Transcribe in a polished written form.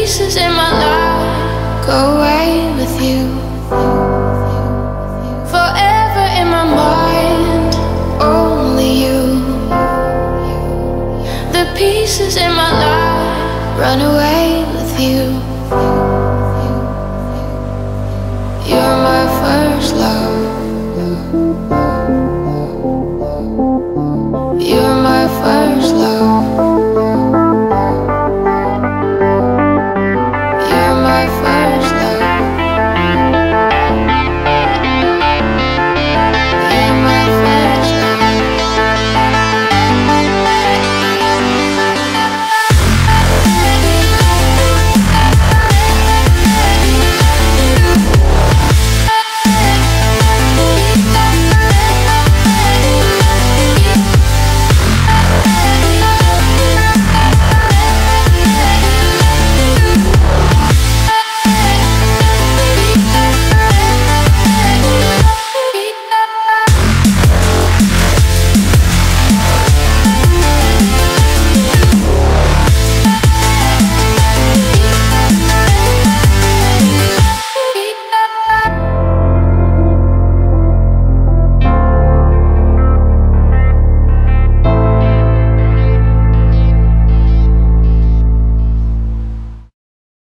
pieces in my life go away with you. Forever in my mind, only you. The pieces in my life run away with you.